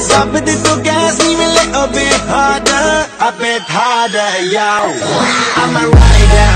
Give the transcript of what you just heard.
Drop it to gas, even a little bit harder, a bit harder, yo. I'm a rider.